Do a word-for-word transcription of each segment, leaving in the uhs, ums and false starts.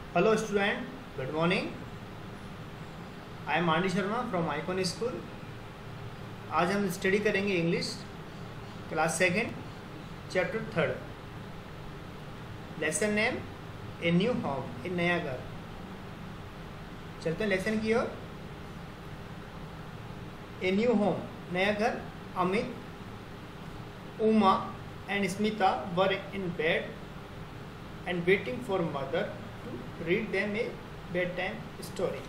Hello student, good morning. I am Andy Sharma from Icon school. आज हम study करेंगे English class second chapter third. Lesson name a new home, a नया घर। चलते हैं lesson की ओर। ए न्यू होम, नया घर। Amit, Uma and Smita were in bed and waiting for mother to read them a bedtime story.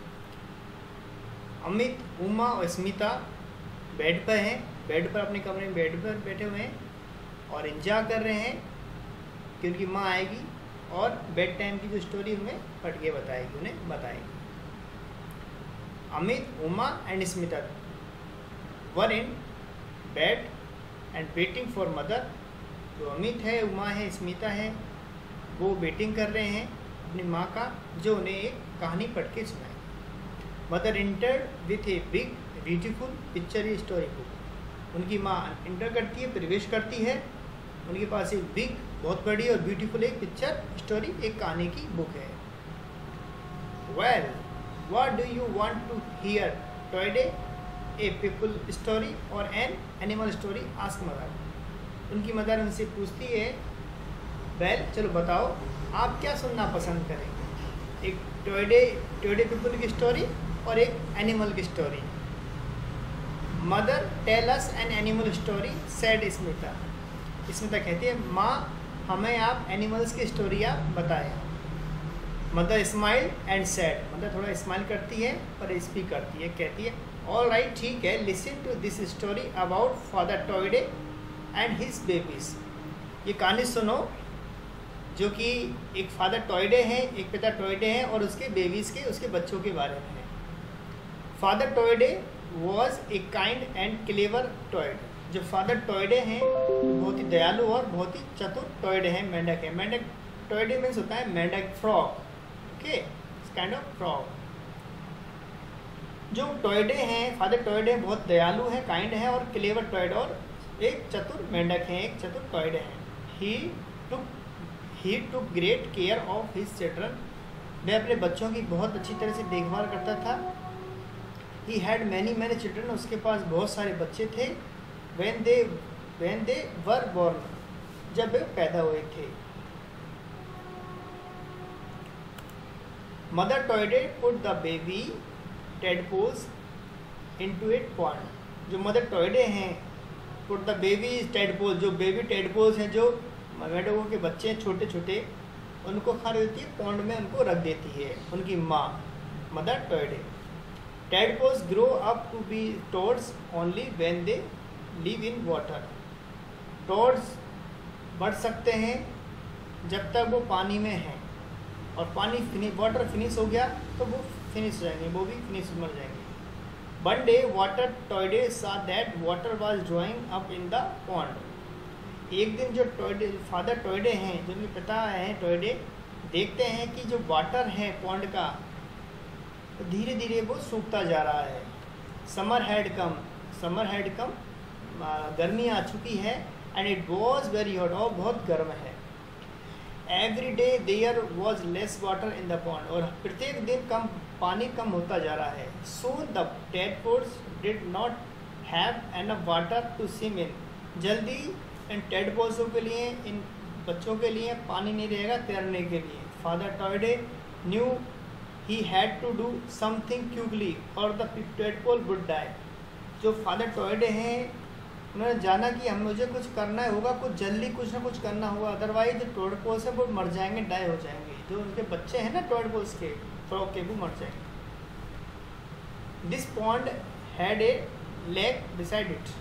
Amit, Uma और स्मिता बेड पर हैं, बेड पर अपने कमरे में बेड पर बैठे हुए हैं और इंतजार कर रहे हैं कि उनकी माँ आएगी और बेड टाइम की जो स्टोरी उन्हें पढ़ के बताएगी, उन्हें बताएगी। Amit, Uma and Smita were in bed and waiting for mother. जो अमित है, उमा है, स्मिता है, वो वेटिंग कर रहे हैं अपनी माँ का, जो उन्हें एक कहानी पढ़ के सुनाए। Mother entered with a big beautiful picture story book. उनकी माँ इंटर करती है, प्रवेश करती है। उनके पास एक बिग, बहुत बड़ी और ब्यूटीफुल एक पिक्चर स्टोरी, एक कहानी की बुक है। Well, what do you want to hear today, a people story और an animal story, ask mother. उनकी मदर उनसे पूछती है, वेल well, चलो बताओ आप क्या सुनना पसंद करेंगे, एक टॉयडे टॉयडे पीपल की स्टोरी और एक एनिमल की story. Mother tell us an animal story said Smita. Smita कहती है, माँ हमें आप एनिमल्स की स्टोरी आप बताएं। Mother smile and said. Mother थोड़ा स्माइल करती है और स्पीक करती है, कहती है, ऑल राइट, ठीक है, listen to this story about father Toady and his babies. ये कहानी सुनो जो कि एक फादर टॉयडे हैं, एक पिता टॉयडे हैं और उसके बेबीज़ के, उसके बच्चों के बारे में है। Father Toady was a kind and clever toad. जो फादर टॉयडे हैं बहुत ही दयालु और बहुत ही चतुर टॉयडे हैं, मेंढक है। मेंढक टॉयडे मीन्स होता है मेंढक, frog, okay, kind of frog. जो टॉयडे हैं, फादर टॉयडे बहुत दयालु हैं, काइंड हैं और क्लेवर टॉयड, और एक चतुर मेंढक हैं, एक चतुर टॉयडे हैं। He took he took great care of his children. वह अपने बच्चों की बहुत अच्छी तरह से देखभाल करता था। He had many many children. उसके पास बहुत सारे बच्चे थे। When they when they were born. जब वे पैदा हुए थे। Mother Toady put the baby tadpoles into it pond. जो मदर टॉयडे हैं, पुट द बेबी टेडपोल, जो बेबी टेडपोल्स हैं, जो मेंढकों के बच्चे छोटे छोटे, उनको खा रही होती है, पॉन्ड में उनको रख देती है उनकी माँ, mother Toady. Tadpoles grow up to be toads only when they live in water. Toads बढ़ सकते हैं जब तक वो पानी में हैं, और पानी फिनिश वाटर फिनिश हो गया तो वो फिनिश हो जाएंगे, वो भी फिनिश मर जाएंगे। One day water Toady saw that water was drying up in the pond. एक दिन जो टॉयडे फादर टॉयडे हैं, जो उनके पिता हैं टॉयडे, देखते हैं कि जो वाटर है पॉन्ड का, तो धीरे धीरे वो सूखता जा रहा है। Summer had come summer had come गर्मी आ चुकी है। And it was very hot, और बहुत गर्म है। Every day there was less water in the pond. और प्रत्येक दिन कम पानी कम होता जा रहा है। Soon the tadpoles did not have enough water to swim in. जल्दी इन टेडपोल्सों के लिए, इन बच्चों के लिए पानी नहीं रहेगा तैरने के लिए। Father Toady knew he had to do something quickly और द टेडपोल वुड डाई। जो फादर टॉयडे हैं, उन्होंने जाना कि हम मुझे कुछ करना होगा, कुछ जल्दी कुछ ना कुछ करना होगा, अदरवाइज जो टॉयडपोल्स है वो मर जाएंगे, डाई हो जाएंगे। जो उनके बच्चे हैं ना टॉयडपोल्स के, फ्रॉग के, वो मर जाएंगे। This pond had a lake beside it.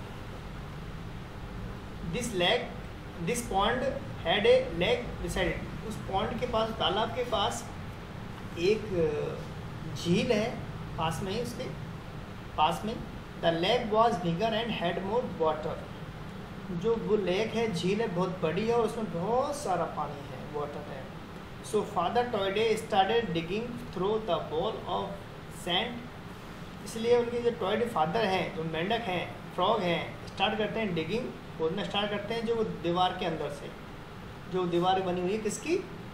This lake this pond had a lake beside it. उस पॉन्ड के पास, तालाब के पास एक झील है, पास में ही, उसके पास में। The lake was bigger and had more water. जो वो लेक है, झील है, बहुत बड़ी है और उसमें बहुत सारा पानी है, वाटर है। So father Toady started digging through the wall of sand. इसलिए उनके जो टॉयडे फादर हैं, जो मेंढक हैं, फ्रॉग हैं, स्टार्ट करते हैं डिगिंग, खोदना स्टार्ट करते हैं, जो वो दीवार के अंदर से, जो दीवार बनी हुई है किसकी,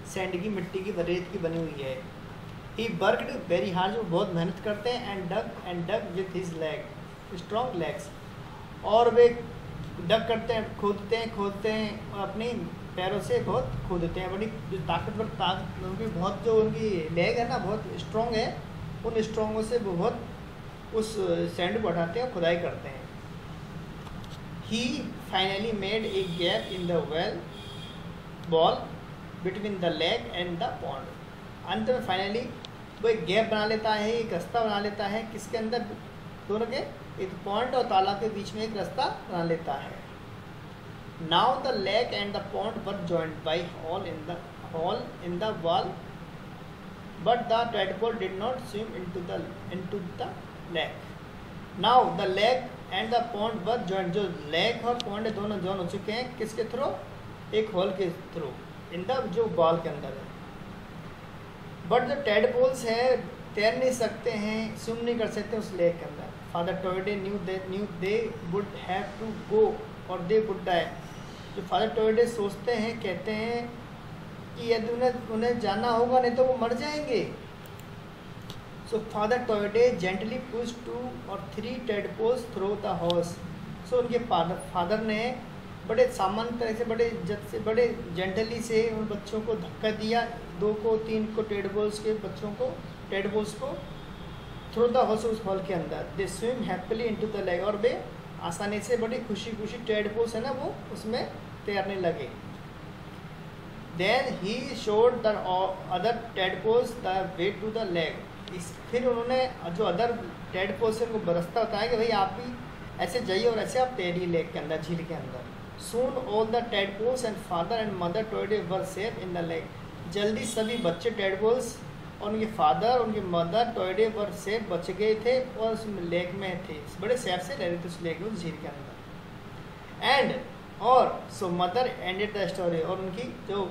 सैंड की, मिट्टी की, रेत की बनी हुई है। ही वर्कड वेरी हार्ड, जो बहुत मेहनत करते हैं, and dug and dug with his leg strong legs, और वे डग करते हैं, खोदते हैं खोदते हैं और अपनी पैरों से बहुत खोदते हैं। बड़ी जो ताकतवर ताकत उनकी, बहुत जो उनकी लेग है ना बहुत स्ट्रॉन्ग है, उन स्ट्रॉन्गों से वो बहुत उस सैंड को उठाते हैं, खुदाई करते हैं। He finally made a gap in the well wall between the lake and the pond, अंत में फाइनली वो एक गैप बना लेता है, एक रास्ता बना लेता है, किसके अंदर, दोनों के, एक पॉन्ड और तालाब के बीच में एक रास्ता बना लेता है। Now the lake and the pond were joined by hole in the hole in the wall, but the tadpole did not swim into the into the lake. Now the lake and the pond were joined, जो lake और pond दोनों join हो चुके हैं, किसके through, एक hole के through, in the जो बॉल के अंदर है। बट जो टैडपोल्स है तैर नहीं सकते हैं, स्विम नहीं कर सकते उस लेक के अंदर। फादर टोरडे knew they knew they would have to go और दे वुड डाई, जो फादर टोरडे सोचते हैं, कहते हैं कि यदि उन्हें उन्हें जाना होगा नहीं तो वो मर जाएंगे। सो फादर टोरडे जेंटली पुश टू और three tadpoles through the house. So उनके फादर फादर ने बड़े सामान्य तरह से, बड़े जब से बड़े जेंटली से उन बच्चों को धक्का दिया, दो को तीन को टैडपोल्स के बच्चों को टैडपोल्स को थ्रू द हाउस, उस हॉल के अंदर। They swim happily into the lake, और वे आसानी से बड़ी खुशी खुशी टैडपोल्स है ना वो उसमें तैरने लगे। Then he showed the other tadpoles the way to the lake. इस फिर उन्होंने जो अदर टैडपोल्स है उनको रास्ता बताया कि भाई आप भी ऐसे जाइए और ऐसे आप तैरिए लेक के अंदर, झील के अंदर। Soon all the tadpoles and father and mother toadie were safe in the lake. जल्दी सभी बच्चे टैडपोल्स और उनके फादर उनके मदर टोयडे वर सेफ बच गए थे और उस लेक में थे, बड़े सेफ से रह रहे थे उस लेक में, उस झील के अंदर। एंड और so mother ended the story, और उनकी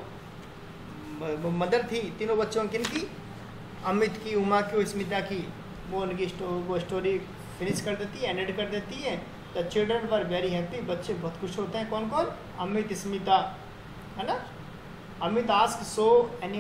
जो मदर थी तीनों बच्चों की, इनकी अमित की, उमा की और स्मिता की, वो उनकी स्टो, वो स्टोरी फिनिश कर देती है, एंडेड कर देती है। The children were very happy, बच्चे बहुत खुश होते हैं। कौन कौन, अमित, स्मिता, है ना। Amit ask so any,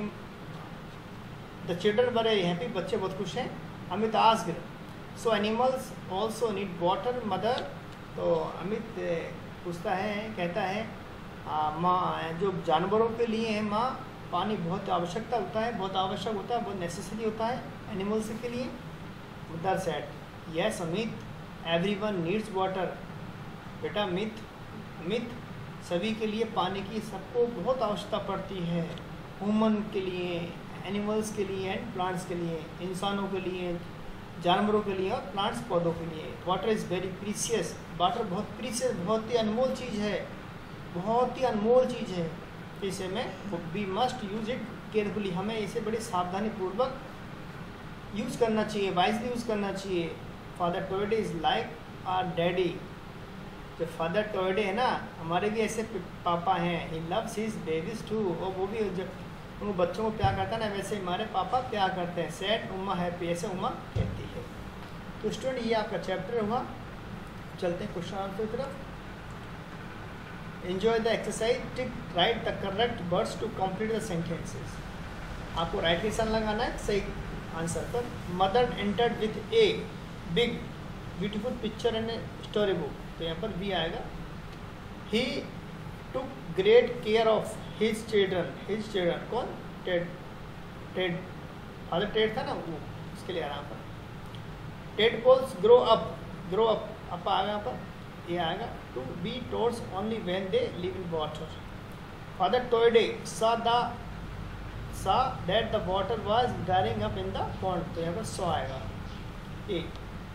the children were very happy, बच्चे बहुत खुश हैं। Amit ask so animals also need water mother, तो अमित पूछता है, कहता है माँ, जो जानवरों के लिए है माँ, पानी बहुत आवश्यकता होता है, बहुत आवश्यक होता है, बहुत नेसेसरी होता है एनिमल्स के लिए। Mother said yes Amit, everyone needs water. बेटा मित मित सभी के लिए पानी की सबको बहुत आवश्यकता पड़ती है, ह्यूमन के लिए, एनिमल्स के लिए एंड प्लांट्स के लिए, इंसानों के लिए, जानवरों के लिए और प्लांट्स पौधों के लिए। Water is very precious, water बहुत प्रीशियस, बहुत ही अनमोल चीज़ है, बहुत ही अनमोल चीज़ है। इसे में we must use it carefully, हमें इसे बड़ी सावधानी पूर्वक यूज़ करना चाहिए, वाइजली यूज़ करना चाहिए। Father Toady is like our daddy, जो फादर टोयडे है ना, हमारे भी ऐसे पापा हैं। He loves his babies too, और वो भी जब उन बच्चों को प्यार करता है ना, वैसे हमारे पापा प्यार करते हैं। सैड उमा हैप्पी, ऐसे उमा कहती है। तो स्टूडेंट ये आपका चैप्टर हुआ, चलते हैं क्वेश्चन आंसर की तरफ। Enjoy the exercise, tick right the correct words to complete the sentences. आपको राइट के साथ लगाना है सही आंसर पर। Mother entered with a big beautiful picture and story book, तो यहाँ पर भी आएगा। He took great care of his children, his children कौन, टेड, टेड फादर टेड था ना वो, उसके लिए आ रहा यहाँ पर। Tadpoles grow up, grow up up आएगा यहाँ पर, ये आएगा। To be toads only when they live in water. Father Toady saw the saw that the water was drying up in the pond, तो यहाँ पर सो आएगा। ए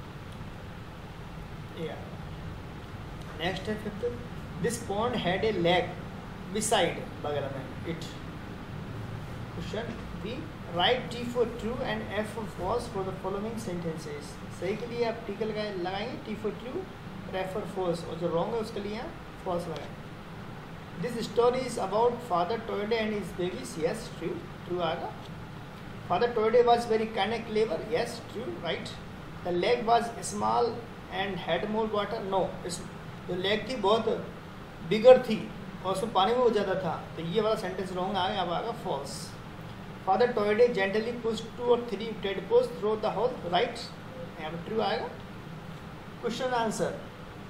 नेक्स्ट है fifth, this pond had a lake beside, बगल में it. Question B, write T for true and F for false for the following sentences. सही के लिए आप टी लगाए लगाएंगे T for true, F for false, और जो रॉन्ग है उसके लिए यहाँ फॉल्स लगाएंगे। This story is about father Toady and his babies, yes true, true आएगा। Father Toady was very kind and clever, yes true, right. The lake was small and had more water, no, इस जो lake थी बहुत बिगर थी और उसमें पानी भी बहुत ज़्यादा था, तो ये वाला सेंटेंस रॉन्ग आएगा, अब आएगा false. Father Toady gently push two और three tadpoles through the hole, right, यहाँ पर ट्रू आएगा। Question answer,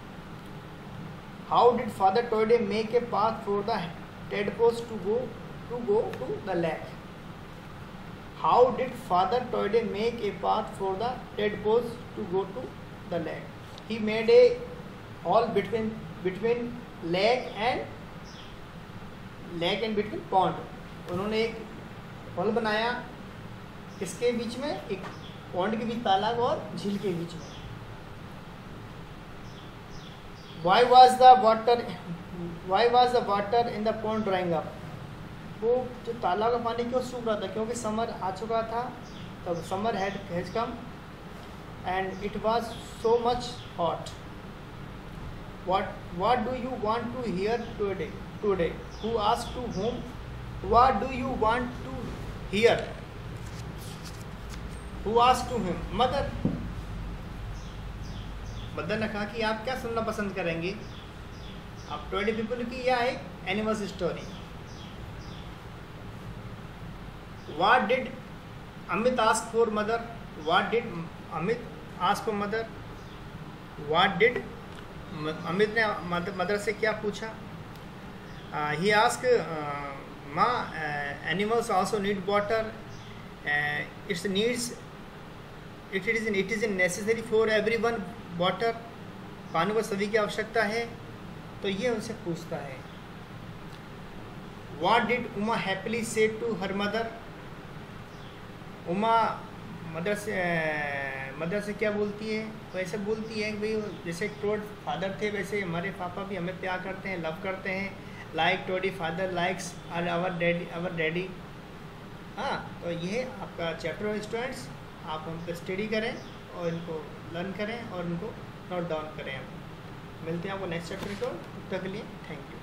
how did father Toady make a path for the tadpoles to go to go to the lake? How did father Toady make a path for the tadpoles to go to the lake? He made a hole between between lake and lake and between pond. उन्होंने एक hall बनाया किसके बीच में? एक pond के बीच, तालाब और झील के बीच में। Why was the water Why was the water in the pond drying up? वो जो तालाब का पानी क्यों सूख रहा था? क्योंकि समर आ चुका था, तब summer had has come and it was so much hot. What What do you want to hear today? Today, who asked to whom? What do you want to hear? Who asked to him? Mother. Mother ने कहा कि आप क्या सुनना पसंद करेंगे, आप twenty people की या एक animals story? What did Amit ask for mother? What did Amit ask for mother? What did Amit ने मदर से क्या पूछा? ही आस्क माँ, animals also need water, it's needs it is it is necessary for everyone water, पानी को सभी की आवश्यकता है। तो ये उनसे पूछता है। What did Uma happily say to her mother? Uma mother से मदर से क्या बोलती है? वो ऐसे बोलती है कि भाई जैसे टोड फादर थे वैसे हमारे पापा भी हमें प्यार करते हैं, लव करते हैं, like today father likes our daddy our daddy. हाँ, तो ये आपका चैप्टर है स्टूडेंट्स, आप उन पर स्टडी करें और इनको लर्न करें और इनको नोट डाउन करें। मिलते हैं आपको नेक्स्ट चैप्टर को, तब तक के लिए थैंक यू।